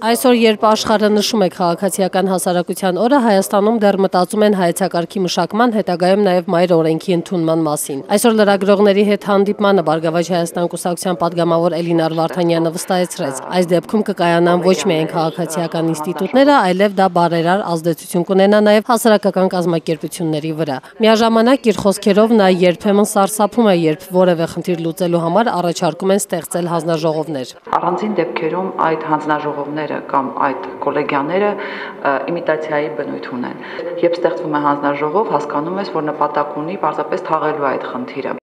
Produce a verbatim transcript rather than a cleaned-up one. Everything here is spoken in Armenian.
Այսօր, երբ աշխարհը նշում է քաղաքացիական հասարակության օրը, Հայաստանում դեռ մտածում են հայեցակարգի մշակման, հետագայում նաև մայր օրենքի ընդունման մասին։ Այսօր լրագրողների հետ հանդիպմանը Բարգավաճ Հայաստան կուսակցության падգամավոր Էլինար Վարդանյանը վստահեցրեց, այս դեպքում կկայանան ոչ միայն քաղաքացիական ինստիտուտները, այլև դա բարերար ազդեցություն կունենա նաև հասարակական կազմակերպությունների վրա։ Միաժամանակ իր խոսքերով նա երբեմն սարսափում է, երբ որևէ խնդիր լուծելու համար առաջարկում են ստեղծել հանձնաժողովներ։ Առանձին դեպքերում այդ հանձնաժողովները կամ այդ կոլեգիաները իմիտացիայի բնույթ ունեն։ Երբ ստեղծվում է հանձնաժողով, հասկանում ես, որ նպատակ ունի պարզապես թաղելու այդ խնդիրը։